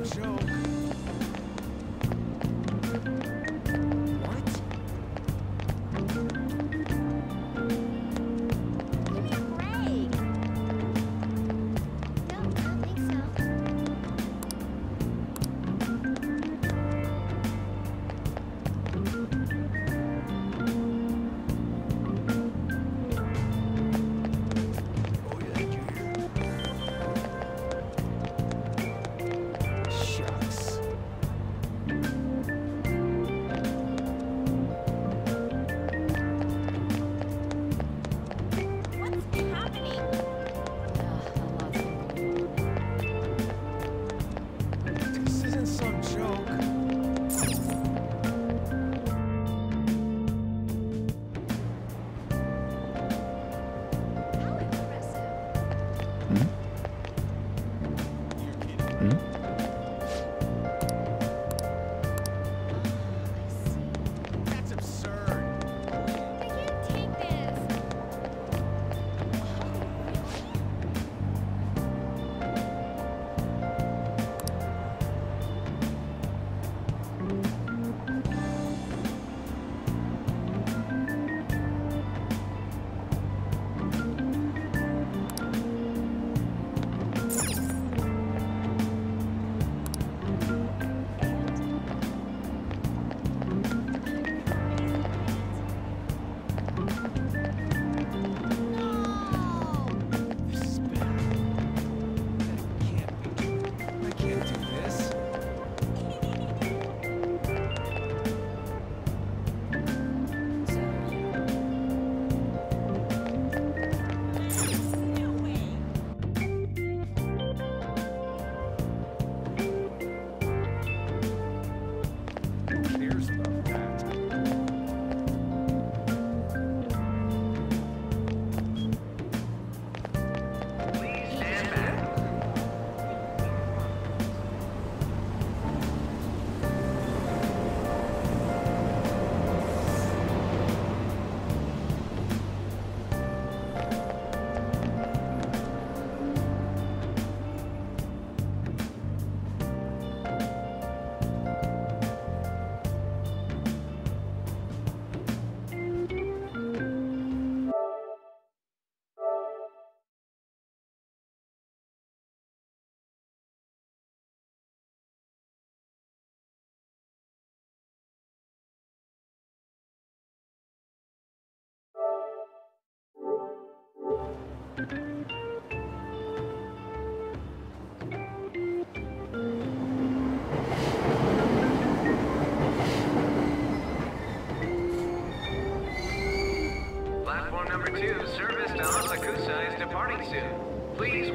joke. What? Give me a break. No, I don't think so. Oh yeah, did you hear? Shucks. What's happening? This isn't some joke. How impressive. I see. That's absurd. I can't take this. No. This is bad. That can't be true. I can't do this. No way. Who cares about that? Please stand back. Platform number 2, service to Asakusa is departing soon. Please.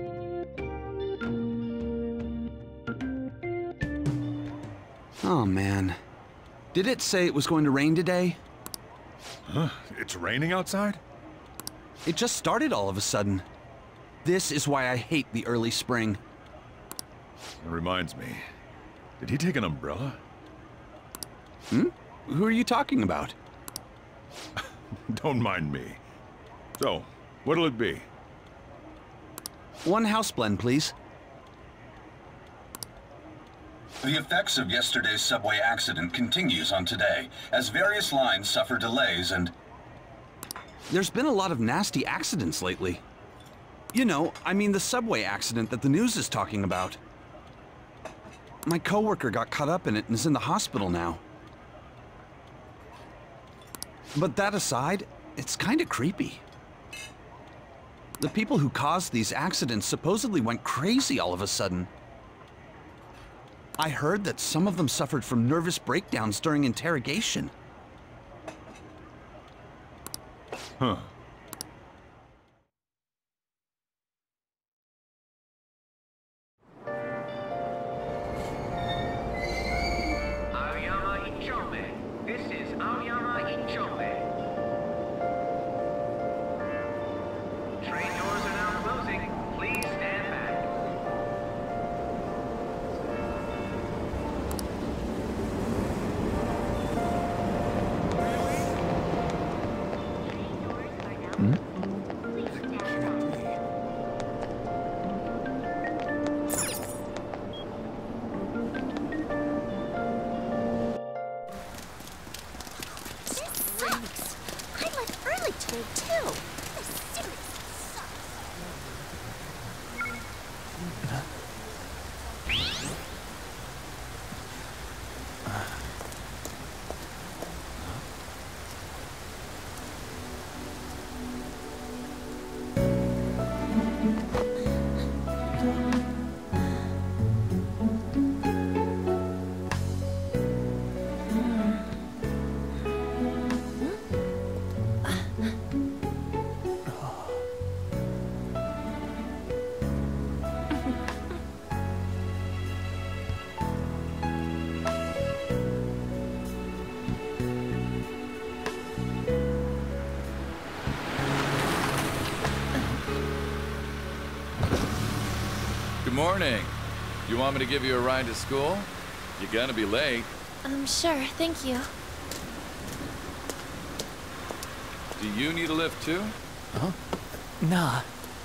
Oh man. Did it say it was going to rain today? Huh? It's raining outside? It just started all of a sudden. This is why I hate the early spring. It reminds me. Did he take an umbrella? Who are you talking about? Don't mind me. So, what'll it be? One house blend, please. The effects of yesterday's subway accident continues on today, as various lines suffer delays and... There's been a lot of nasty accidents lately. You know, I mean the subway accident that the news is talking about. My coworker got caught up in it and is in the hospital now. But that aside, it's kind of creepy. The people who caused these accidents supposedly went crazy all of a sudden. I heard that some of them suffered from nervous breakdowns during interrogation. Huh. Aoyama Ichome. This is Aoyama Ichome. Train doors are now closing. Please stand back. grade too. I seriously suck. Good morning. You want me to give you a ride to school? You're gonna be late. Sure, thank you. Do you need a lift too? Nah.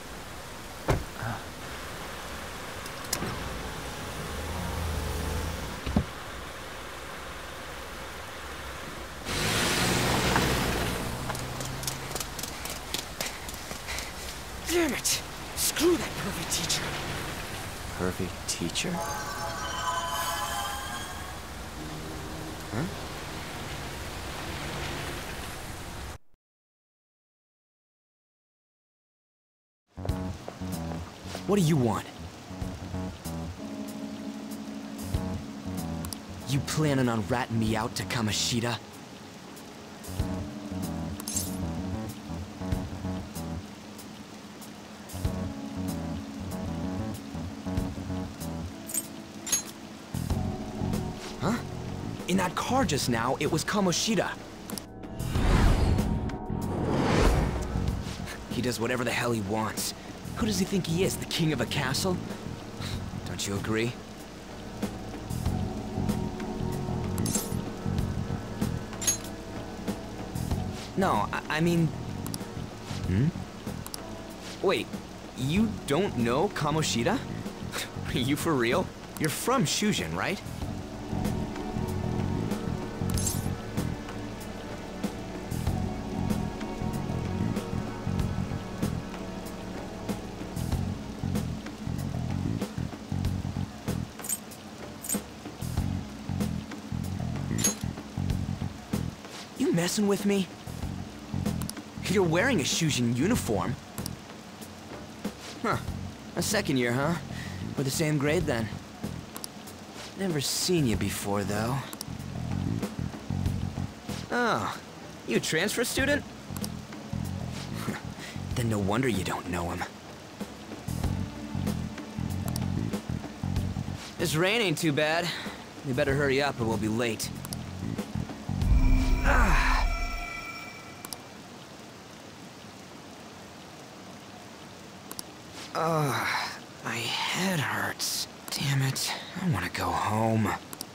Damn it! Screw that pervy teacher. Pervy teacher? Huh? What do you want? You planning on ratting me out to Kamoshida? Huh? In that car just now, it was Kamoshida. He does whatever the hell he wants. Who does he think he is, the king of a castle? Don't you agree? No, I mean... Wait, you don't know Kamoshida? Are you for real? You're from Shujin, right? You messing with me? You're wearing a Shujin uniform. Huh. A second year, huh? We're the same grade then. Never seen you before, though. Oh, you a transfer student? Then no wonder you don't know him. This rain ain't too bad. We better hurry up or we'll be late. My head hurts. Damn it. I want to go home.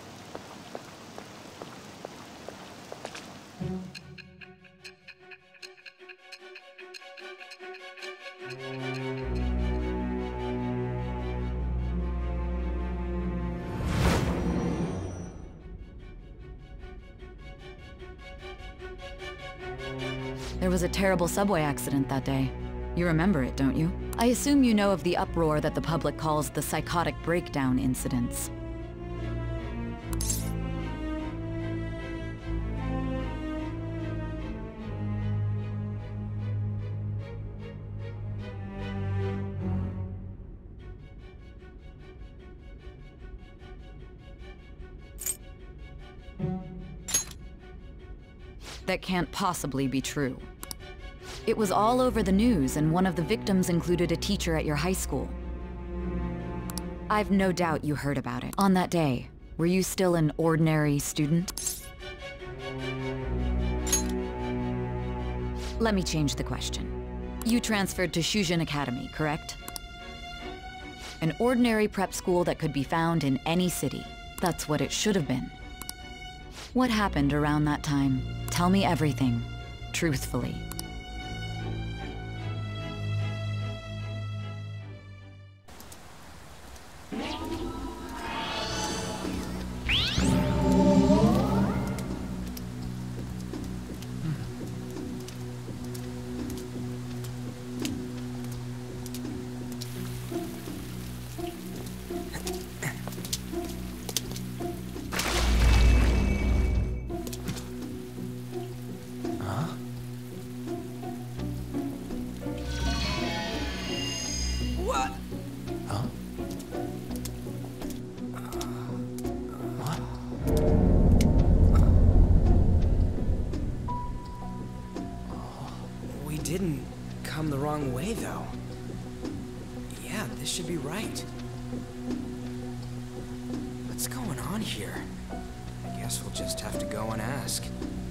There was a terrible subway accident that day. You remember it, don't you? I assume you know of the uproar that the public calls the psychotic breakdown incidents. That can't possibly be true. It was all over the news, and one of the victims included a teacher at your high school. I've no doubt you heard about it. On that day, were you still an ordinary student? Let me change the question. You transferred to Shujin Academy, correct? An ordinary prep school that could be found in any city. That's what it should have been. What happened around that time? Tell me everything, truthfully. didn't come the wrong way, though. Yeah, this should be right. What's going on here? I guess we'll just have to go and ask.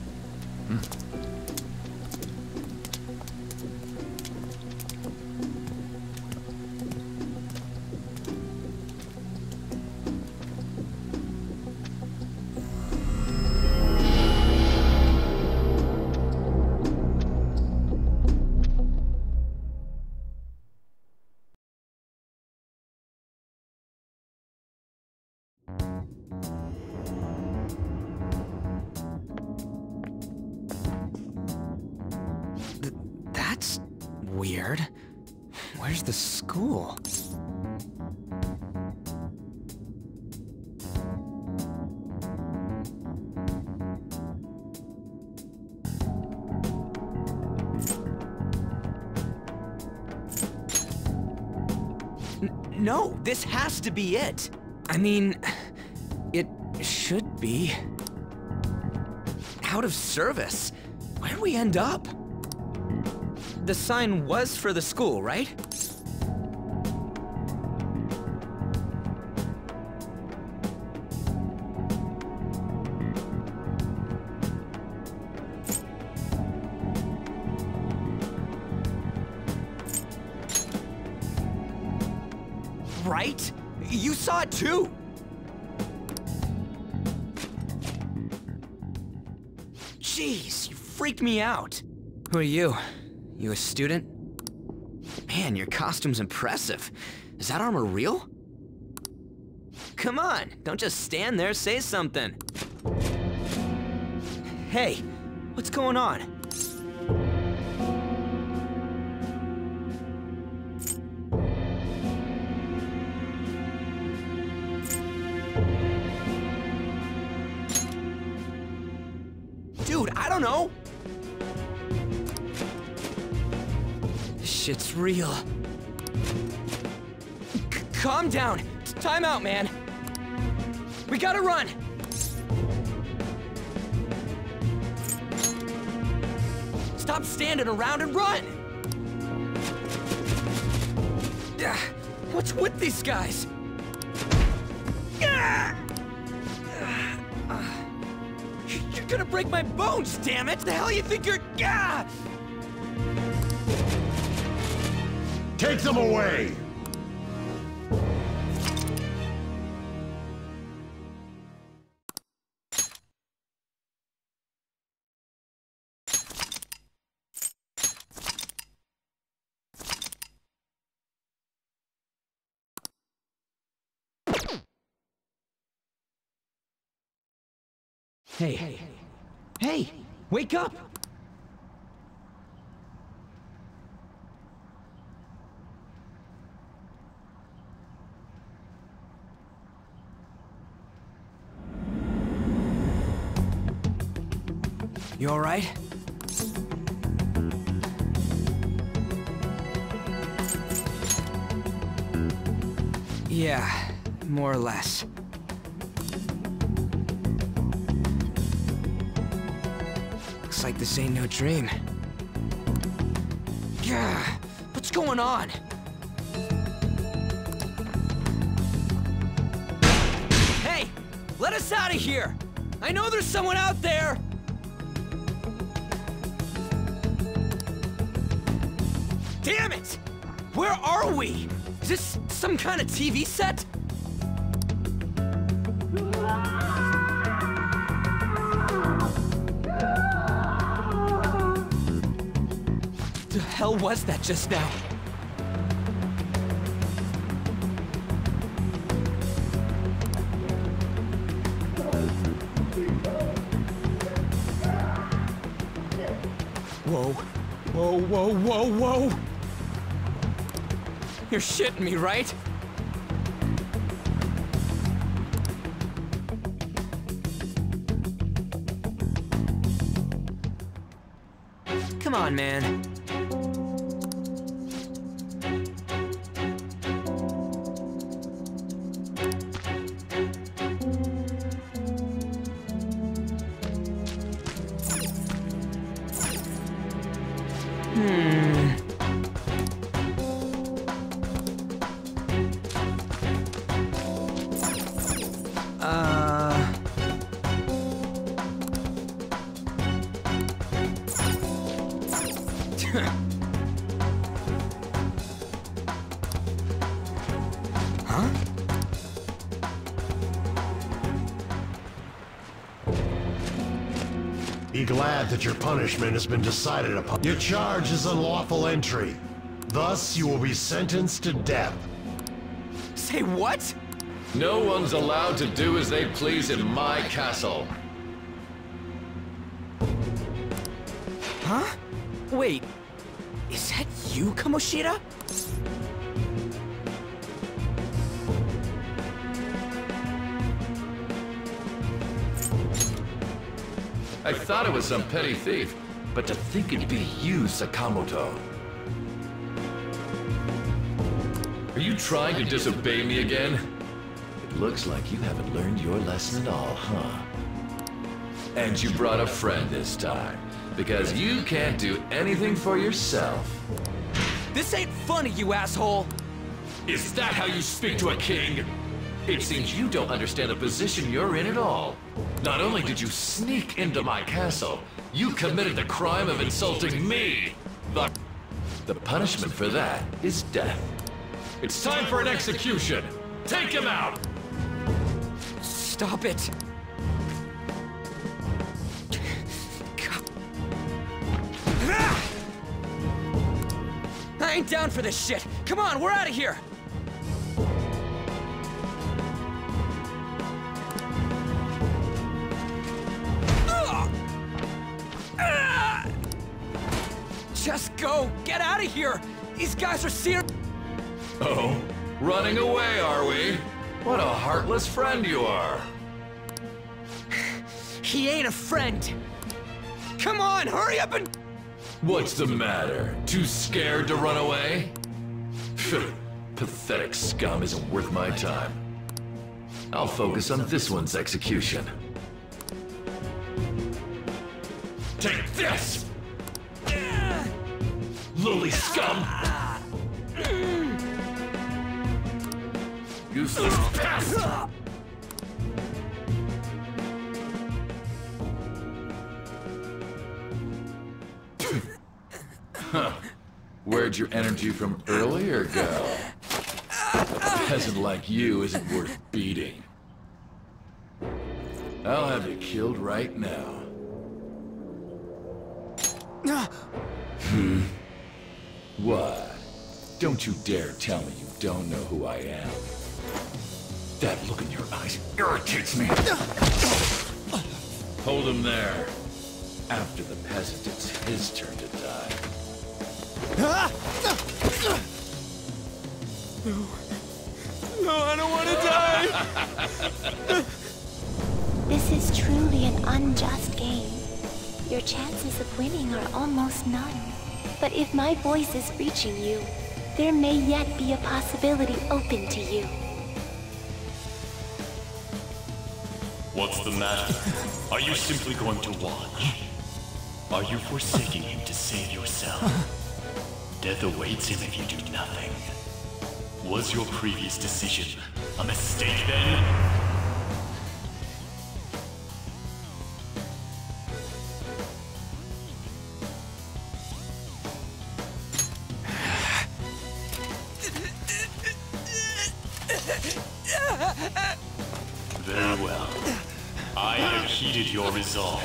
That's weird. Where's the school? No, this has to be it. I mean, it should be. Out of service. Where'd we end up? The sign was for the school, right? Right? You saw it too! Jeez, you freaked me out. Who are you? You a student? Man, your costume's impressive. Is that armor real? Come on, don't just stand there, say something. Hey, what's going on? Dude, I don't know. Shit's real. Calm down. Time out, man. We gotta run. Stop standing around and run. What's with these guys? You're gonna break my bones, damn it! The hell you think you're... Take them away! Hey. Hey! Wake up! You all right? Yeah, more or less. Looks like this ain't no dream. Yeah, what's going on? Hey, let us out of here! I know there's someone out there! Damn it! Where are we? Is this some kind of TV set? The hell was that just now? Whoa. Whoa, whoa, whoa, whoa! You're shitting me, right? Come on, man. Huh? Be glad that your punishment has been decided upon. Your charge is unlawful entry. Thus, you will be sentenced to death. Say what? No one's allowed to do as they please in my castle. Huh? Wait, is that you, Kamoshida? I thought it was some petty thief, but to think it'd be you, Sakamoto. Are you trying to disobey me again? It looks like you haven't learned your lesson at all, huh? And you brought a friend this time, because you can't do anything for yourself. This ain't funny, you asshole! Is that how you speak to a king? It seems you don't understand the position you're in at all. Not only did you sneak into my castle, you committed the crime of insulting me! The punishment for that is death. It's time for an execution! Take him out! Stop it! I ain't down for this shit! Come on, we're out of here! Just go! Get out of here! These guys are serious! Oh? Running away, are we? What a heartless friend you are! He ain't a friend! Come on, hurry up and... What's the matter? Too scared to run away? Pathetic scum isn't worth my time. I'll focus on this one's execution. Take this! Lily scum! Useless pest! Huh. Where'd your energy from earlier go? A peasant like you isn't worth beating. I'll have you killed right now. What? Don't you dare tell me you don't know who I am. That look in your eyes irritates me. Hold him there. After the peasant, it's his turn to die. No, I don't want to die! This is truly an unjust game. Your chances of winning are almost none. But if my voice is reaching you, there may yet be a possibility open to you. What's the matter? Are you simply going to watch? Are you forsaking him to save yourself? Death awaits him if you do nothing. Was your previous decision a mistake then? Very well. I have heeded your resolve.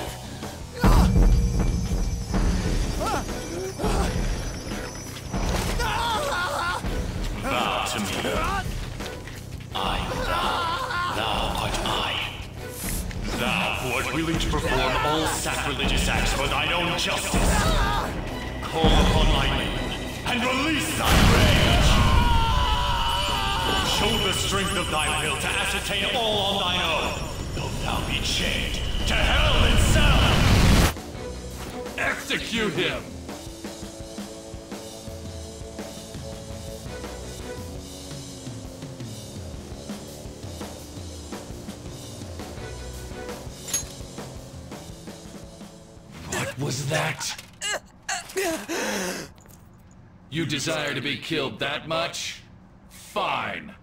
Vow to me. I am thou art I. Thou who art willing to perform all sacrilegious acts for thine own justice. Call upon my name and release thy rage. Show the strength of thy will to ascertain all on thine own, though thou be chained to hell itself! Execute him! What was that? You desire to be killed that much? Fine.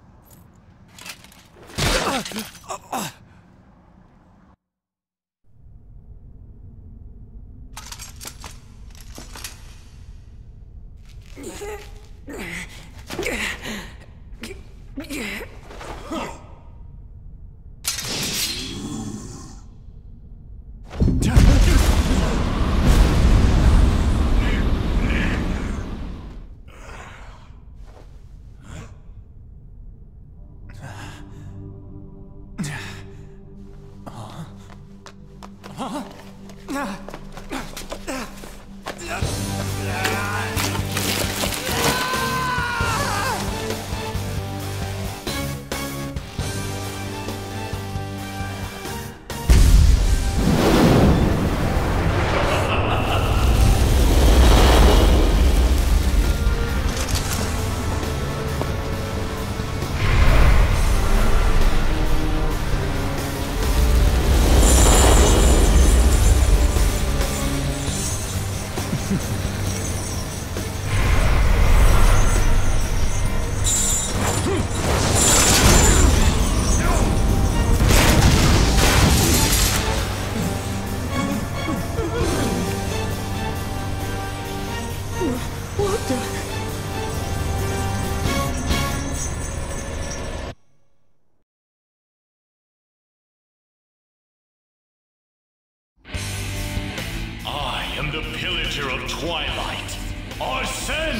The pillager of Twilight, Arsene!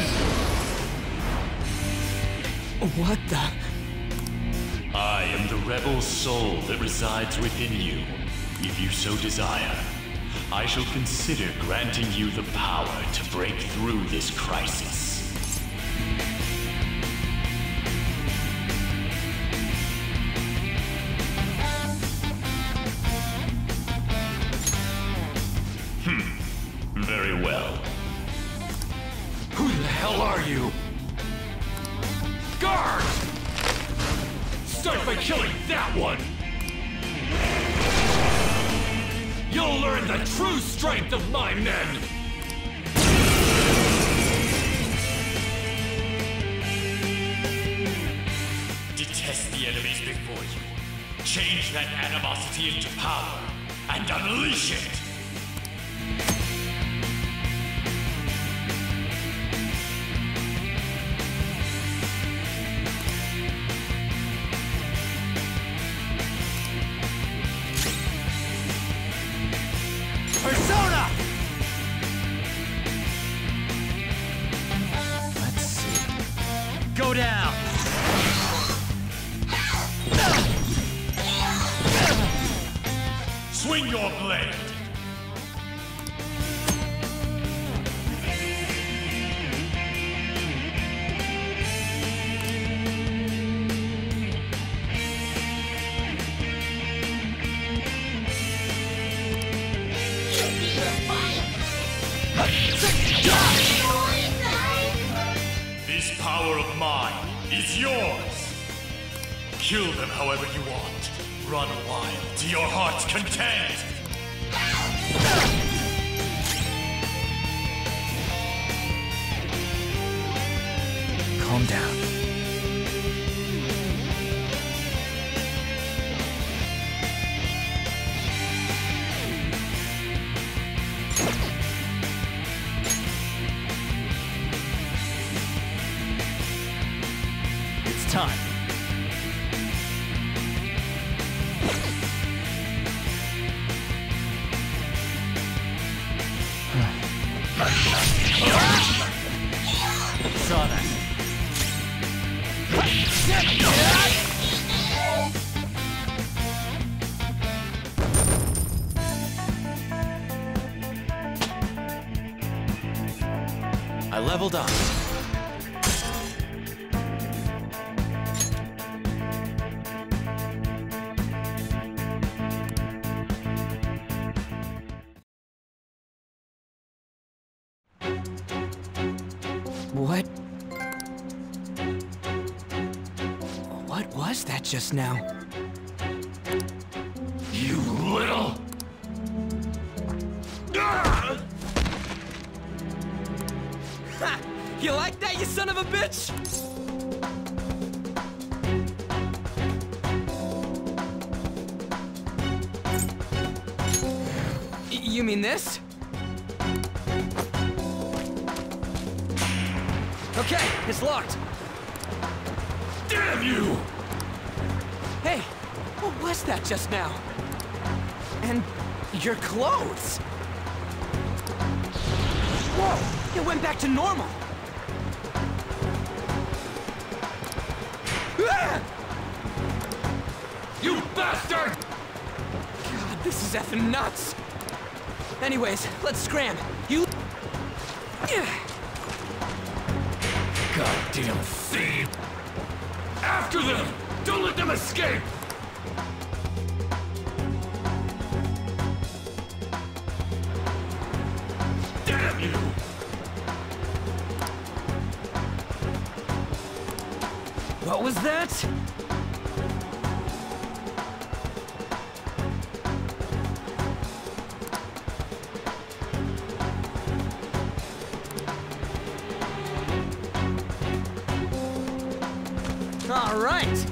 What the? I am the rebel soul that resides within you. If you so desire, I shall consider granting you the power to break through this crisis. Very well. Who the hell are you? Guard! Start by killing that one! You'll learn the true strength of my men! Detest the enemies before you. Change that animosity into power, and unleash it! Persona! Let's see. Go down! Swing your blade! This power of mine is yours! Kill them however you want. Run wild to your heart's content! Calm down. It's time. Saw that. I leveled up. What was that just now? You little... Ha! You like that, you son of a bitch? You mean this? Okay, it's locked. Damn you! Hey, what was that just now? And your clothes. Whoa, it went back to normal. Ah! You bastard! God, this is effing nuts. Anyways, let's scram. You... Goddamn thief! After them! Don't let them escape! Damn you! What was that? All right.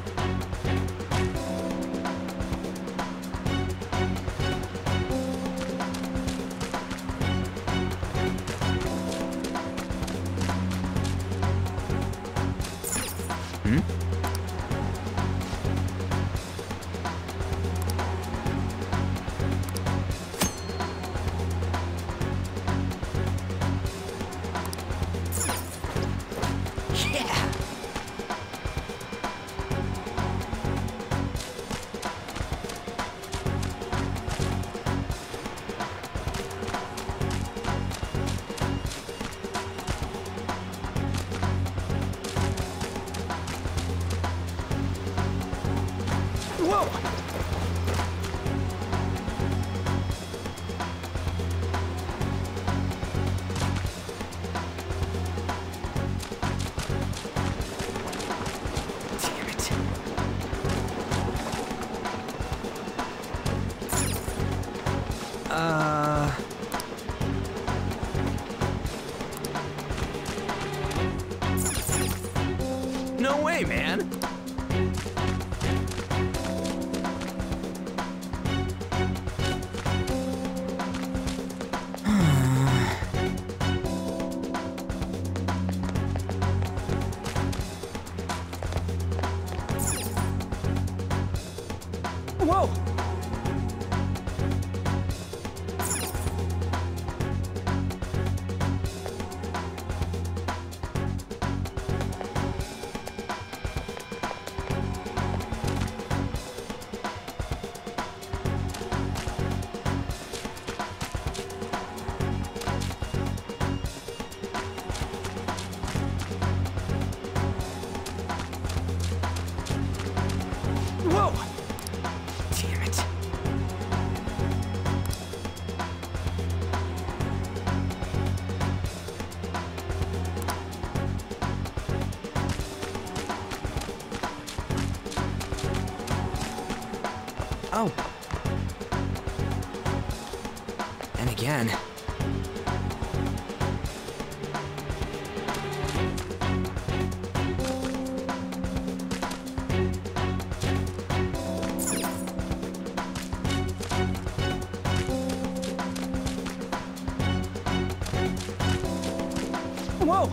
Whoa! Damn it. No way, man. Whoa! Whoa! Damn it. Oh. And again. Whoa!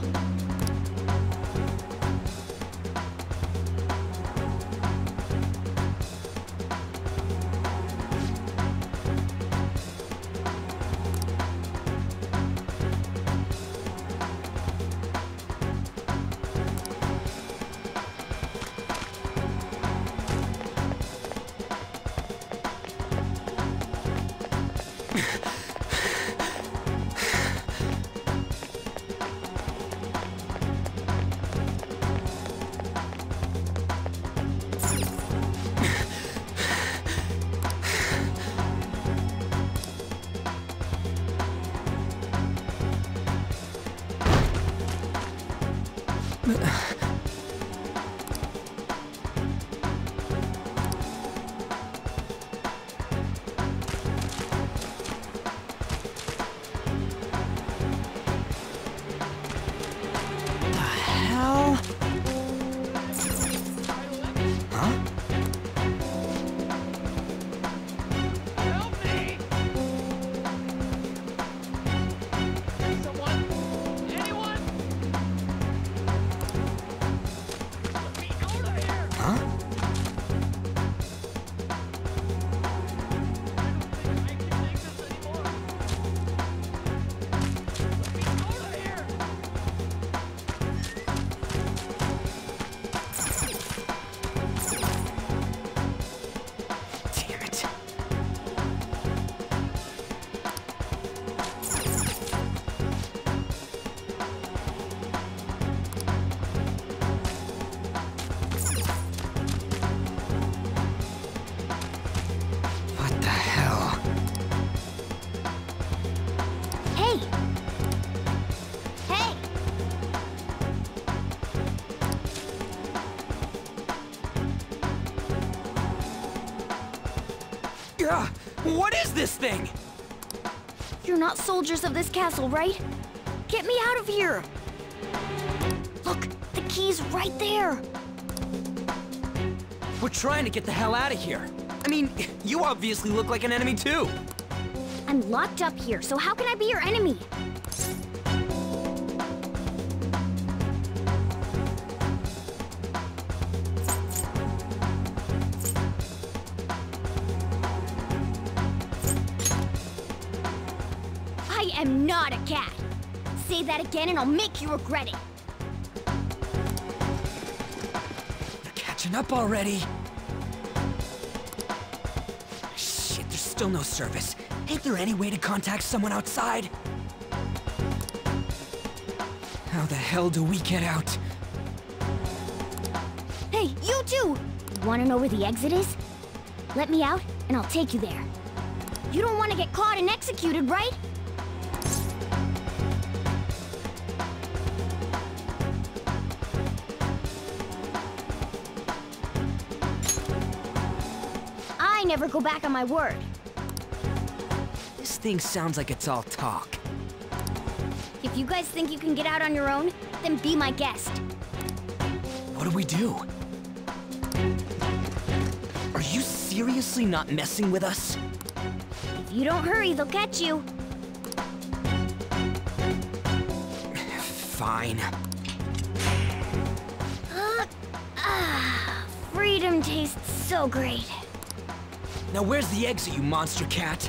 What is this thing? You're not soldiers of this castle, right? Get me out of here! Look, the key's right there! We're trying to get the hell out of here. I mean, you obviously look like an enemy too. I'm locked up here, so how can I be your enemy? I am not a cat. Say that again and I'll make you regret it. They're catching up already. Shit, there's still no service. Ain't there any way to contact someone outside? How the hell do we get out? Hey, you too! Wanna know where the exit is? Let me out, and I'll take you there. You don't want to get caught and executed, right? I never go back on my word. This thing sounds like it's all talk. If you guys think you can get out on your own, then be my guest. What do we do? Are you seriously not messing with us? If you don't hurry, they'll catch you. Fine. Freedom tastes so great. Now where's the exit, you monster cat?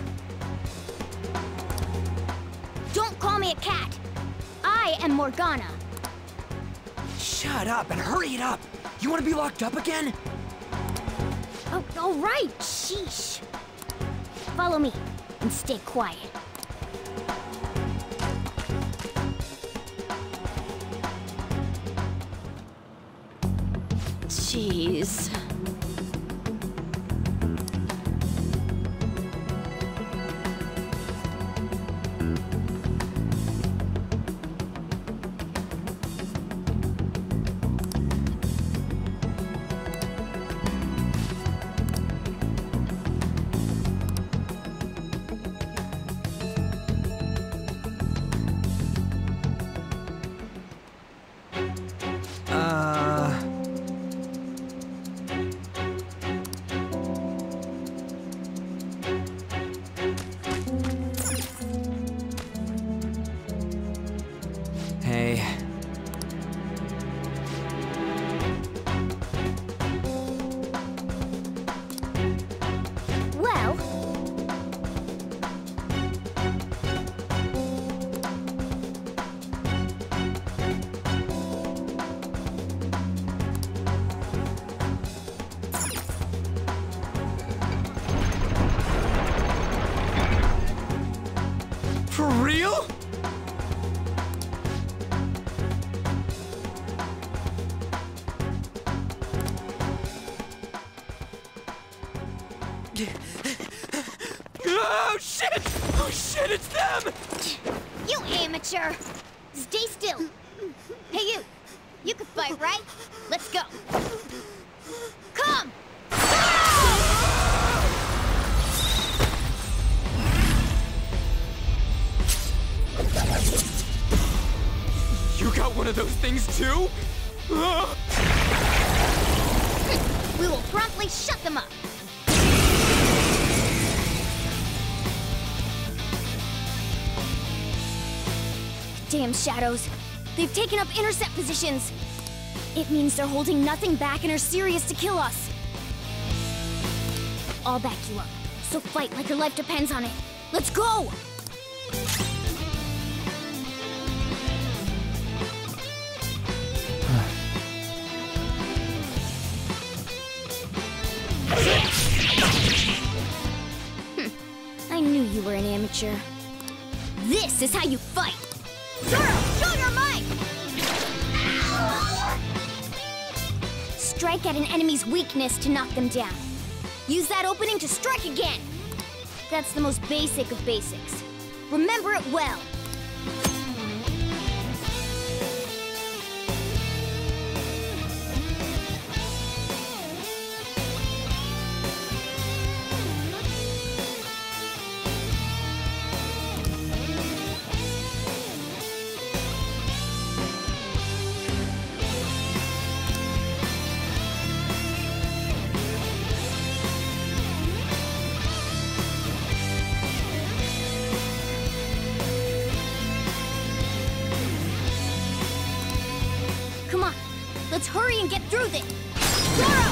Don't call me a cat. I am Morgana. Shut up and hurry it up. You want to be locked up again? Oh, all right, sheesh. Follow me and stay quiet. Jeez. Hey. Well... For real? Oh shit! Oh shit, it's them! You amateur! Stay still! Hey you! You can fight, right? Let's go! Come! You got one of those things too? We will promptly shut them up! Damn shadows. They've taken up intercept positions. It means they're holding nothing back and are serious to kill us. I'll back you up, so fight like your life depends on it. Let's go! I knew you were an amateur. This is how you fight! Zoro, show your might! Strike at an enemy's weakness to knock them down. Use that opening to strike again! That's the most basic of basics. Remember it well! Let's hurry and get through this! Zoro!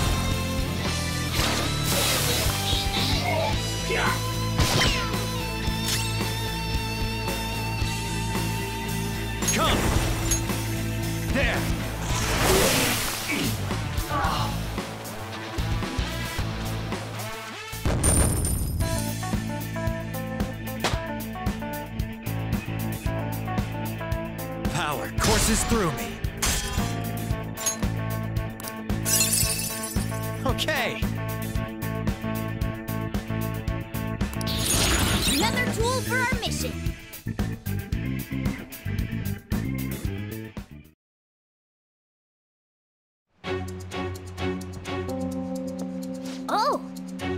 Come! There! Power courses through me. Okay. Another tool for our mission. Oh!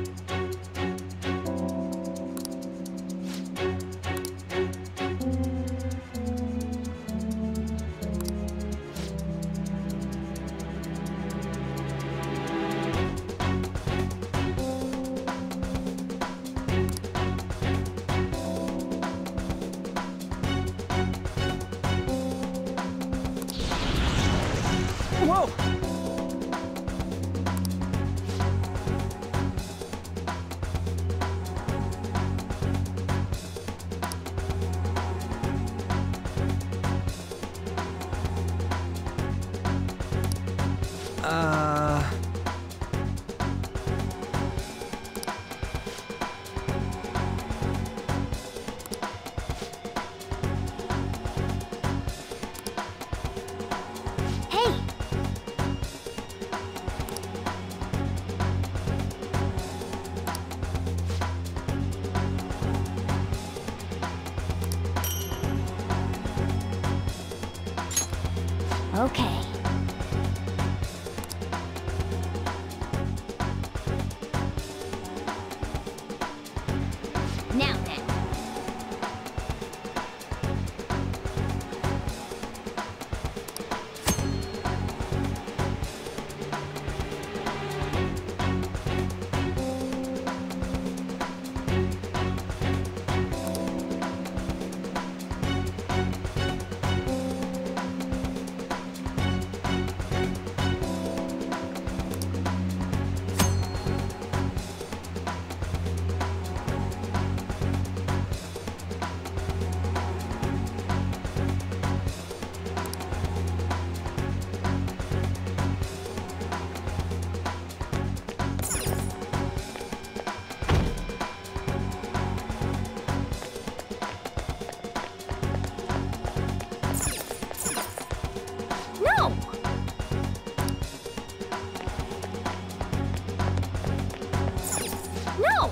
Whoa! Hey! Okay. Now then. No! No!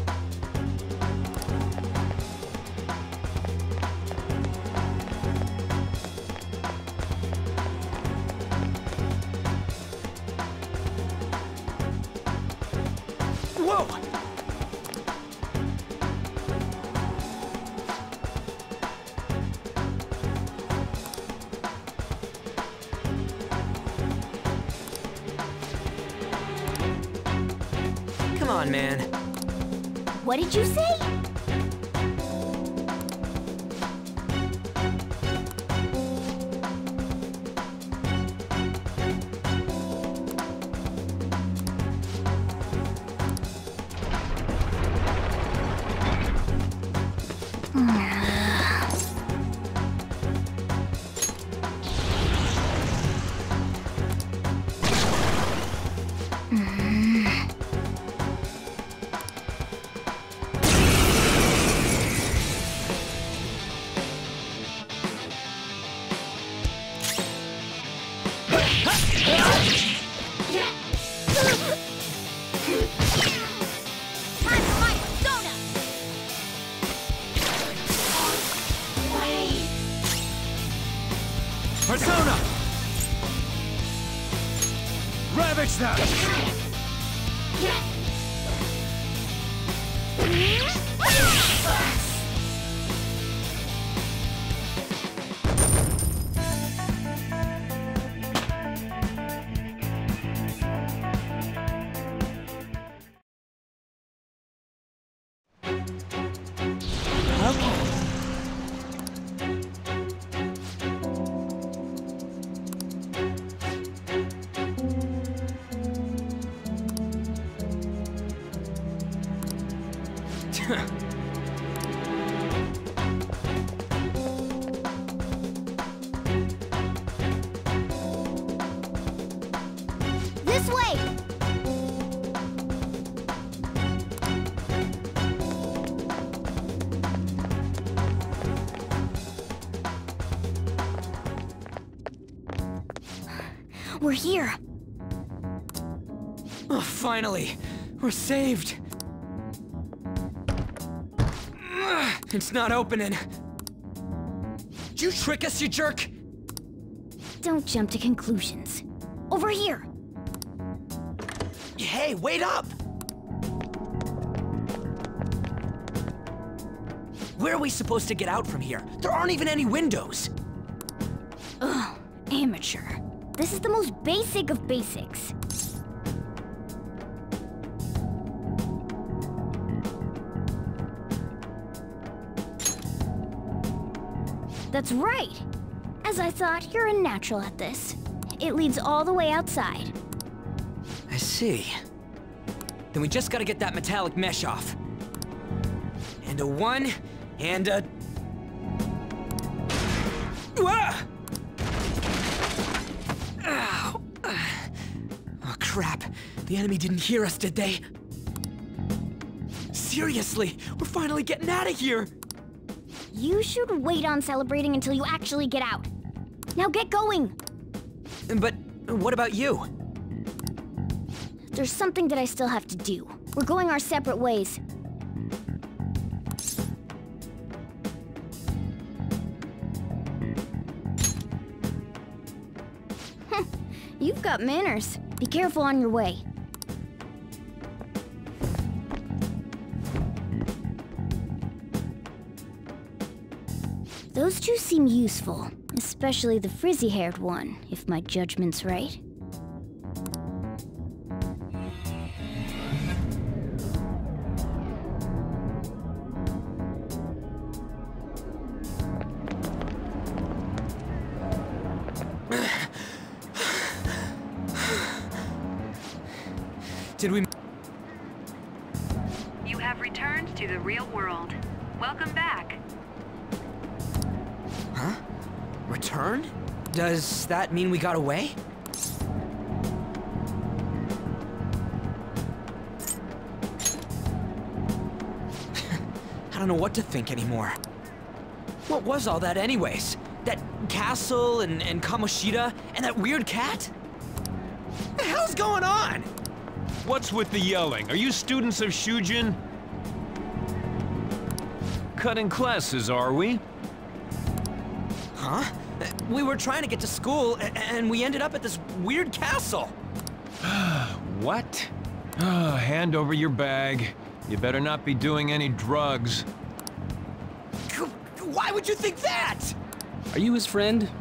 Whoa! Come on, man. What did you say? Time for my persona! Persona! Ravage them! This way! We're here. Oh, finally! We're saved! It's not opening. Did you trick us, you jerk? Don't jump to conclusions. Over here! Hey, wait up! Where are we supposed to get out from here? There aren't even any windows! Ugh, amateur. This is the most basic of basics. That's right! As I thought, you're a natural at this. It leads all the way outside. I see. Then we just gotta get that metallic mesh off. And a 1, and a... Ah! Ow. Oh, crap. The enemy didn't hear us, did they? Seriously, we're finally getting out of here! You should wait on celebrating until you actually get out. Now get going! But what about you? There's something that I still have to do. We're going our separate ways. You've got manners. Be careful on your way. Those two seem useful, especially the frizzy-haired one, if my judgment's right. Did we... You have returned to the real world. Welcome back. Huh? Return? Does that mean we got away? I don't know what to think anymore. What was all that anyways? That castle and Kamoshida and that weird cat? What the hell's going on? What's with the yelling? Are you students of Shujin? Cutting classes, are we? Huh? We were trying to get to school, and we ended up at this weird castle. What? Hand over your bag. You better not be doing any drugs. Why would you think that? Are you his friend?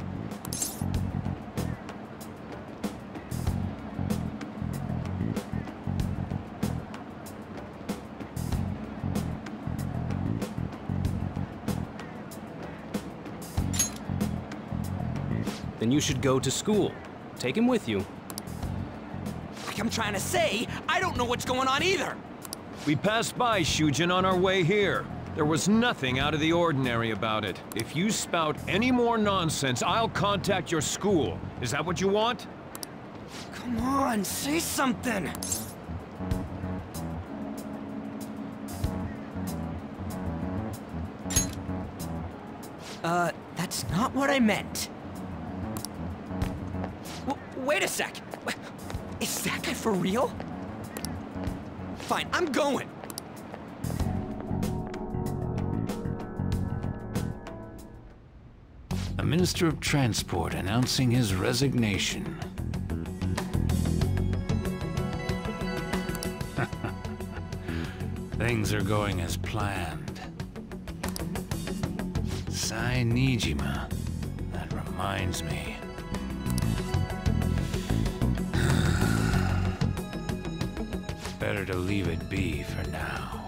Then you should go to school. Take him with you. Like I'm trying to say, I don't know what's going on either. We passed by Shujin on our way here. There was nothing out of the ordinary about it. If you spout any more nonsense, I'll contact your school. Is that what you want? Come on, say something. That's not what I meant. Wait a sec. Is that guy for real? Fine, I'm going. A Minister of Transport announcing his resignation. Things are going as planned. Sae-Niijima. That reminds me. Better to leave it be for now.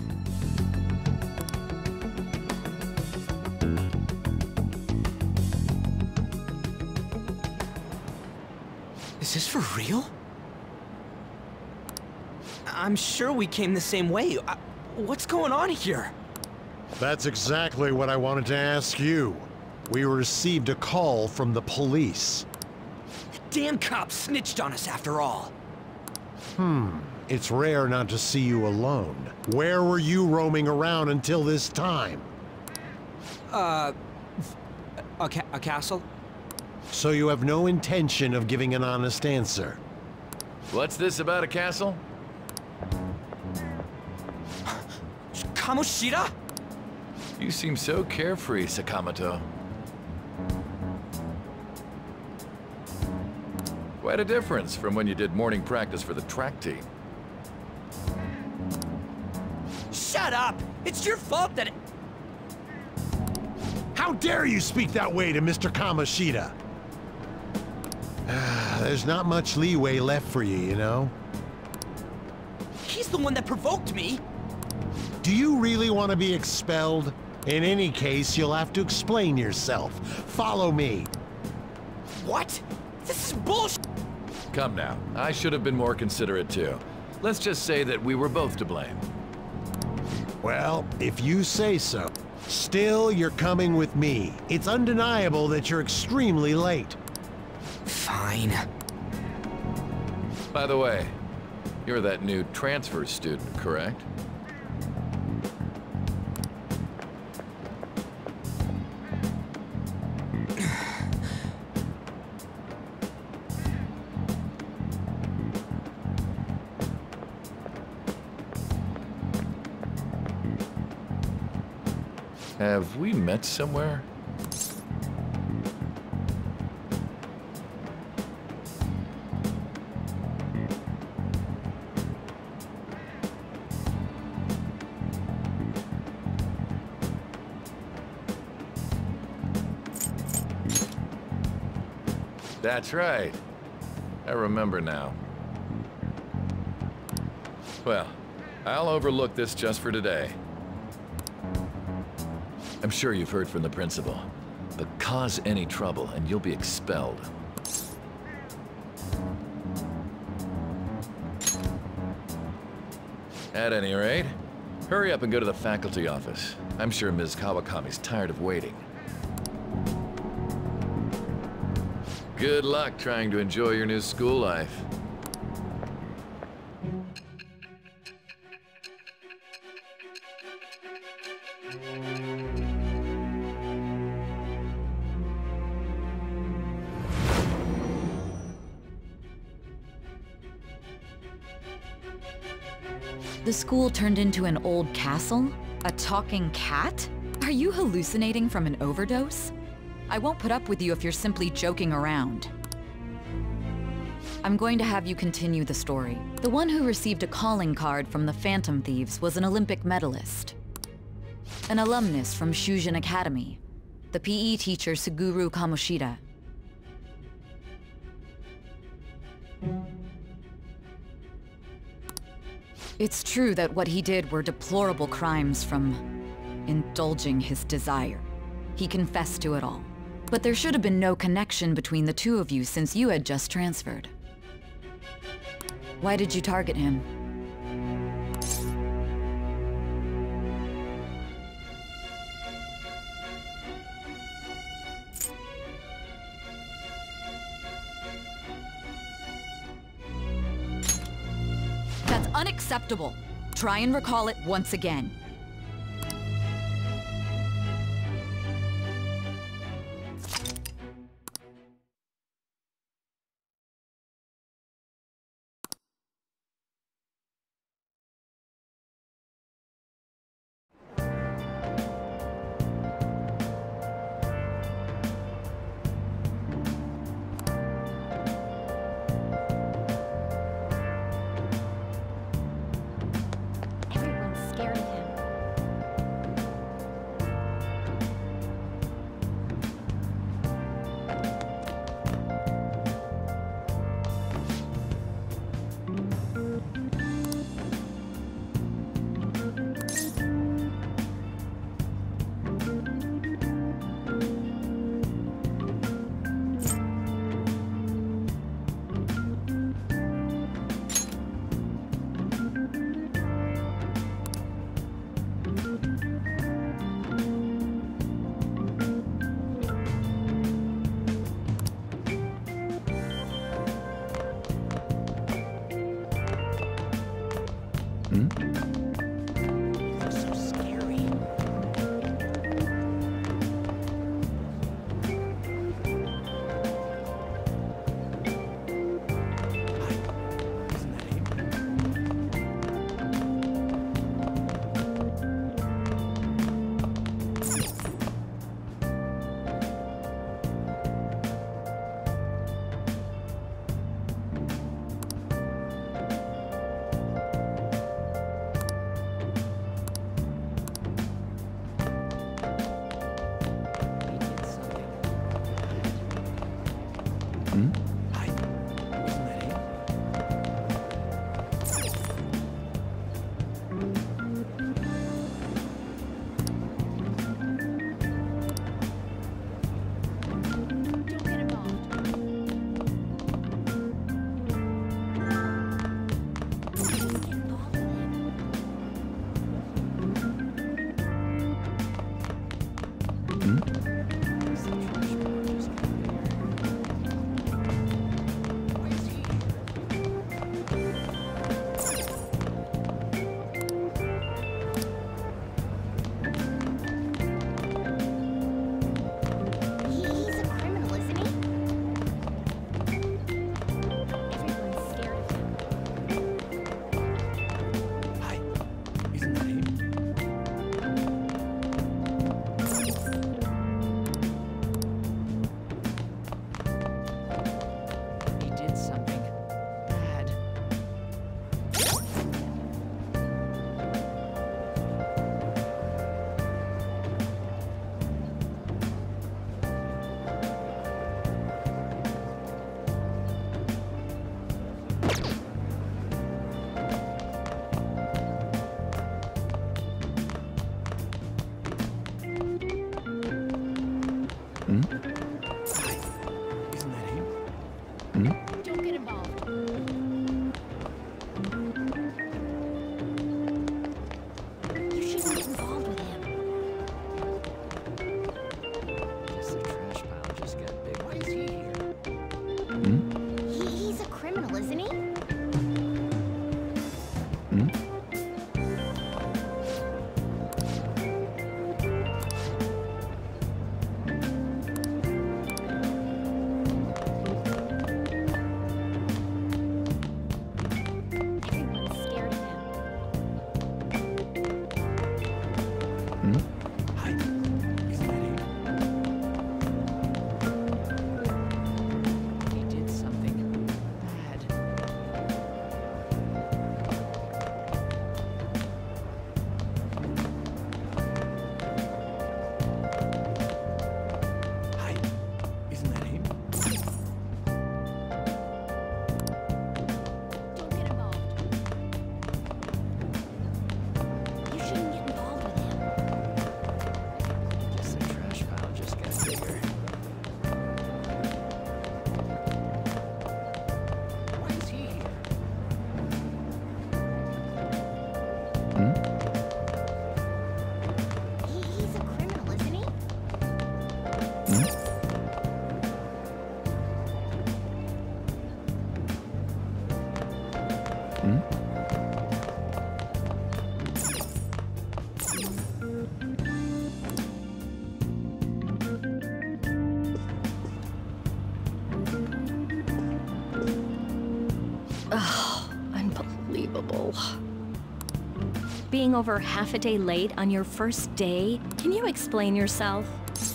Is this for real? I'm sure we came the same way. What's going on here? That's exactly what I wanted to ask you. We received a call from the police. Damn cops snitched on us after all. It's rare not to see you alone. Where were you roaming around until this time? A castle? So you have no intention of giving an honest answer? What's this about a castle? Kamoshida? You seem so carefree, Sakamoto. Quite a difference from when you did morning practice for the track team. Shut up! It's your fault that... How dare you speak that way to Mr. Kamoshida? There's not much leeway left for you, you know? He's the one that provoked me! Do you really want to be expelled? In any case, you'll have to explain yourself. Follow me. What? This is bullshit! Come now, I should have been more considerate too. Let's just say that we were both to blame. Well, if you say so. Still, you're coming with me. It's undeniable that you're extremely late. Fine. By the way, you're that new transfer student, correct? Have we met somewhere? That's right. I remember now. Well, I'll overlook this just for today. I'm sure you've heard from the principal, but cause any trouble and you'll be expelled. At any rate, hurry up and go to the faculty office. I'm sure Ms. Kawakami's tired of waiting. Good luck trying to enjoy your new school life. The school turned into an old castle? A talking cat? Are you hallucinating from an overdose? I won't put up with you if you're simply joking around. I'm going to have you continue the story. The one who received a calling card from the Phantom Thieves was an Olympic medalist. An alumnus from Shujin Academy. The PE teacher Suguru Kamoshida. It's true that what he did were deplorable crimes from indulging his desire. He confessed to it all. But there should have been no connection between the two of you since you had just transferred. Why did you target him? That's unacceptable. Try and recall it once again. Everyone's scared of him. So scary. Don't get involved. You shouldn't get involved with him. Guess the trash pile just got big. Why is he here? He's a criminal, isn't he? Unbelievable. Being over half a day late on your first day? Can you explain yourself?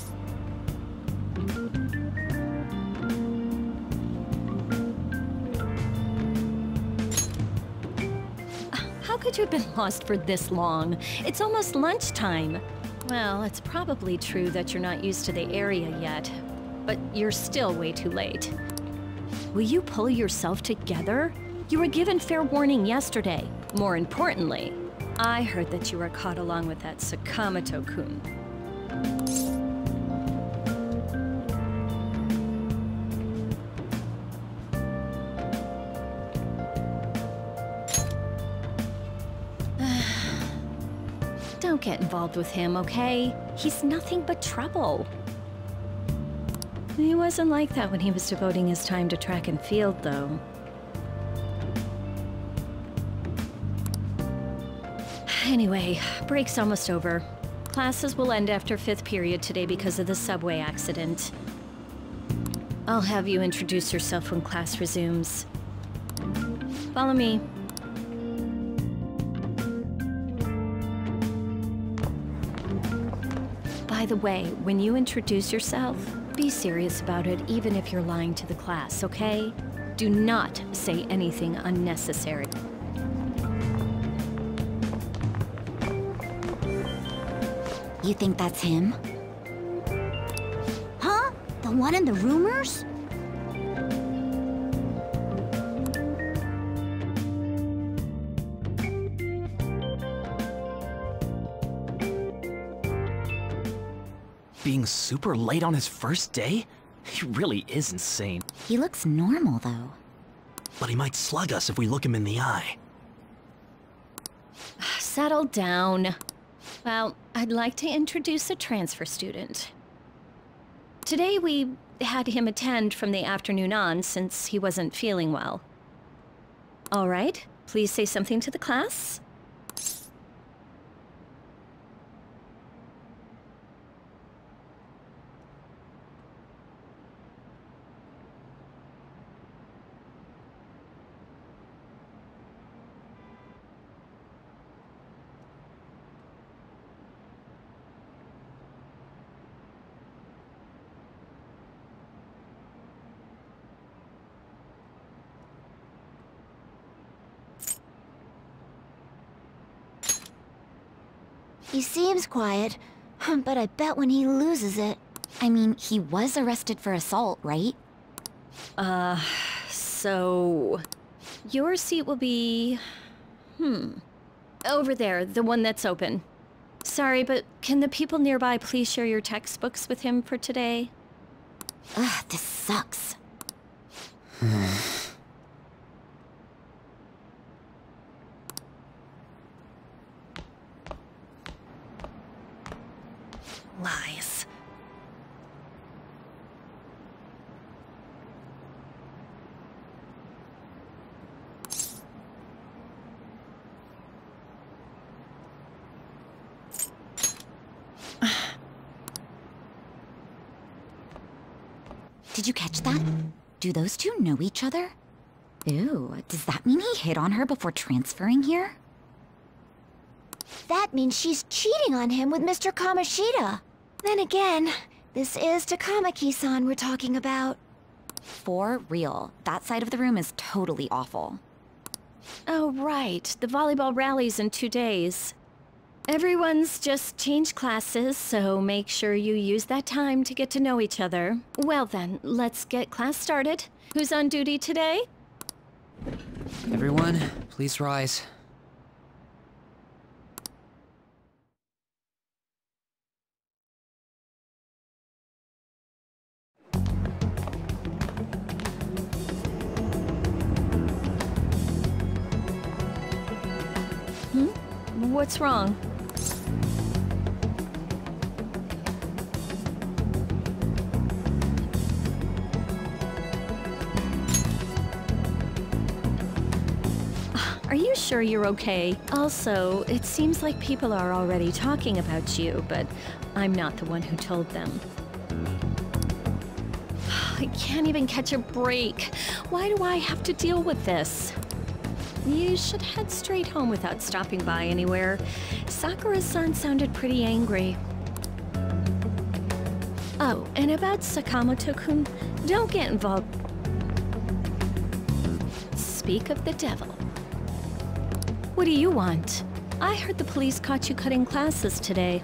How could you have been lost for this long? It's almost lunchtime. Well, it's probably true that you're not used to the area yet, but you're still way too late. Will you pull yourself together? You were given fair warning yesterday. More importantly, I heard that you were caught along with that Sakamoto-kun. Don't get involved with him, okay? He's nothing but trouble. He wasn't like that when he was devoting his time to track and field, though. Anyway, break's almost over. Classes will end after 5th period today because of the subway accident. I'll have you introduce yourself when class resumes. Follow me. By the way, when you introduce yourself, be serious about it even if you're lying to the class, okay? Do not say anything unnecessary. You think that's him? Huh? The one in the rumors? Being super late on his first day? He really is insane. He looks normal, though. But he might slug us if we look him in the eye. Settle down. Well, I'd like to introduce a transfer student. Today we had him attend from the afternoon on since he wasn't feeling well. All right, please say something to the class. He seems quiet, but I bet when he loses it... I mean, he was arrested for assault, right? So... Your seat will be... Over there, the one that's open. Sorry, but can the people nearby please share your textbooks with him for today? Ugh, this sucks. Lies. Did you catch that? Do those two know each other? Ew, does that mean he hit on her before transferring here? That means she's cheating on him with Mr. Kamoshida. Then again, this is Takamaki-san we're talking about. For real, that side of the room is totally awful. Oh, right. The volleyball rally's in 2 days. Everyone's just changed classes, so make sure you use that time to get to know each other. Well then, let's get class started. Who's on duty today? Everyone, please rise. What's wrong? Are you sure you're okay? Also, it seems like people are already talking about you, but I'm not the one who told them. I can't even catch a break. Why do I have to deal with this? You should head straight home without stopping by anywhere. Sakura-san sounded pretty angry. Oh, and about Sakamoto-kun, don't get involved. Speak of the devil. What do you want? I heard the police caught you cutting classes today.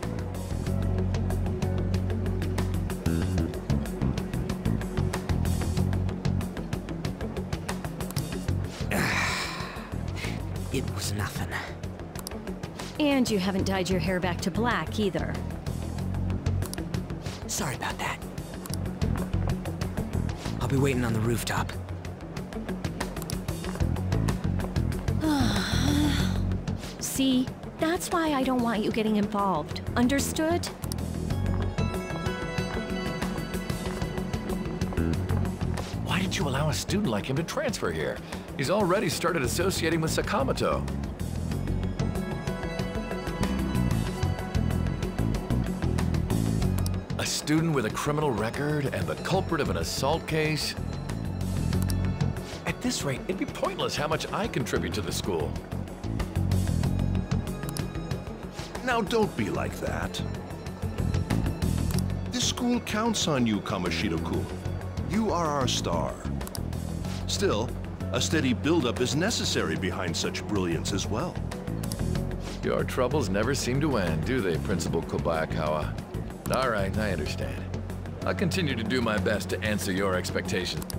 It was nothing. And you haven't dyed your hair back to black, either. Sorry about that. I'll be waiting on the rooftop. See, that's why I don't want you getting involved. Understood? Why did you allow a student like him to transfer here? He's already started associating with Sakamoto. student with a criminal record and the culprit of an assault case? At this rate, it'd be pointless how much I contribute to the school. Now don't be like that. This school counts on you, Kamoshida-kun. You are our star. Still, a steady build-up is necessary behind such brilliance as well. Your troubles never seem to end, do they, Principal Kobayakawa? All right, I understand. I'll continue to do my best to answer your expectations.